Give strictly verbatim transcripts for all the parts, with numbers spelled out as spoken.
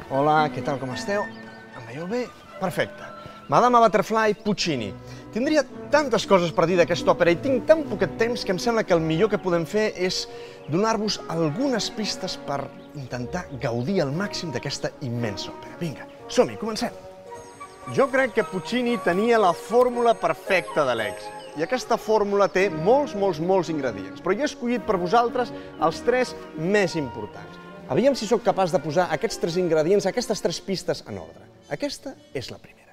Hola, què tal, com esteu? Em veieu bé? Perfecte. Madama Butterfly, Puccini. Tindria tantes coses per dir d'aquesta òpera i tinc tan poquet temps que em sembla que el millor que podem fer és donar-vos algunes pistes per intentar gaudir al màxim d'aquesta immensa òpera. Vinga, som-hi, comencem! Jo crec que Puccini tenia la fórmula perfecta de l'èxit. I aquesta fórmula té molts, molts, molts ingredients, però jo he escollit per vosaltres els tres més importants. Aviam si sóc capaç de posar aquests tres ingredients, aquestes tres pistes en ordre. Aquesta és la primera.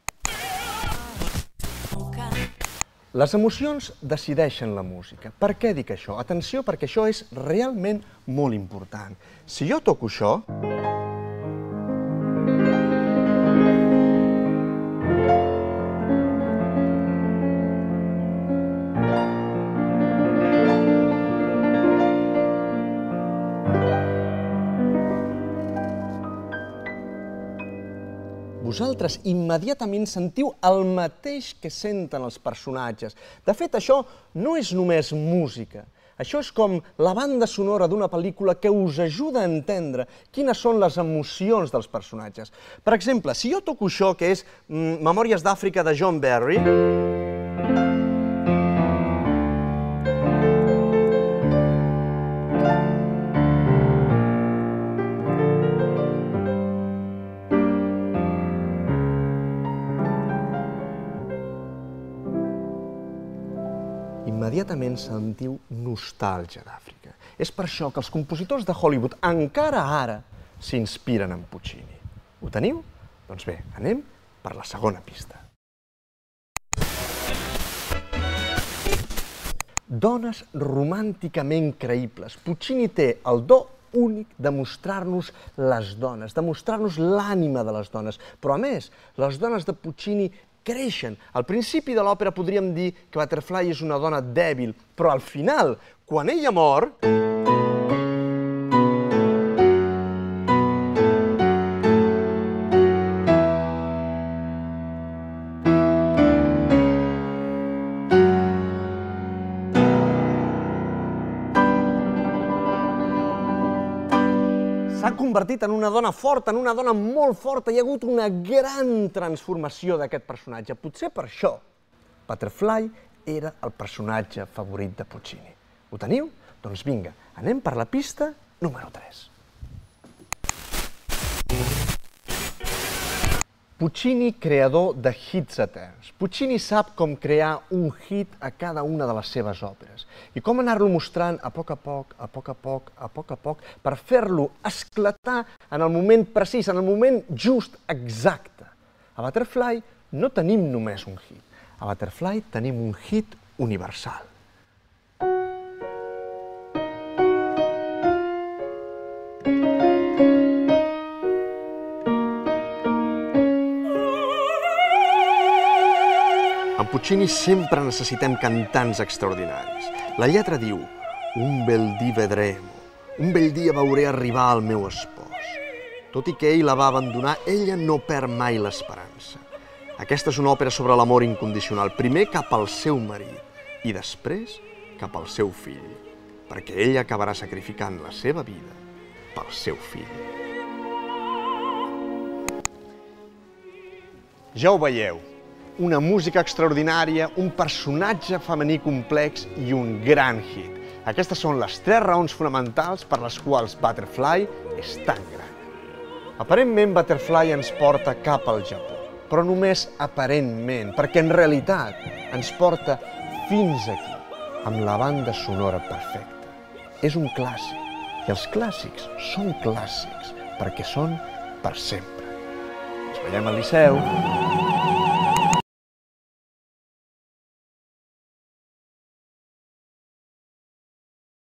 Les emocions decideixen la música. Per què dic això? Atenció, perquè això és realment molt important. Si jo toco això... vosaltres immediatament sentiu el mateix que senten els personatges. De fet, això no és només música. Això és com la banda sonora d'una pel·lícula que us ajuda a entendre quines són les emocions dels personatges. Per exemple, si jo toco això, que és Memòries d'Àfrica de John Barry, immediatament sentiu nostàlgia d'Àfrica. És per això que els compositors de Hollywood encara ara s'inspiren en Puccini. Ho teniu? Doncs bé, anem per la segona pista. Dones romànticament creïbles. Puccini té el do únic de mostrar-nos les dones, de mostrar-nos l'ànima de les dones. Però, a més, les dones de Puccini creixen. Al principi de l'òpera podríem dir que Butterfly és una dona dèbil, però al final, quan ella mor... s'ha convertit en una dona forta, en una dona molt forta. Hi ha hagut una gran transformació d'aquest personatge. Potser per això Butterfly era el personatge favorit de Puccini. Ho teniu? Doncs vinga, anem per la pista número tres. Puccini, creador de hits eterns. Puccini sap com crear un hit a cada una de les seves òperes i com anar-lo mostrant a poc a poc, a poc a poc, a poc a poc, per fer-lo esclatar en el moment precís, en el moment just, exacte. A Butterfly no tenim només un hit. A Butterfly tenim un hit universal. En Puccini sempre necessitem cantants extraordinaris. La lletra diu: un bel dì vedremo, un bel dia veuré arribar el meu espòs. Tot i que ell la va abandonar, ella no perd mai l'esperança. Aquesta és una òpera sobre l'amor incondicional, primer cap al seu marit i després cap al seu fill, perquè ella acabarà sacrificant la seva vida pel seu fill. Ja ho veieu. Una música extraordinària, un personatge femení complex i un gran hit. Aquestes són les tres raons fonamentals per les quals Butterfly és tan gran. Aparentment, Butterfly ens porta cap al Japó, però només aparentment, perquè en realitat ens porta fins aquí, amb la banda sonora perfecta. És un clàssic, i els clàssics són clàssics, perquè són per sempre. Ens veiem al Liceu.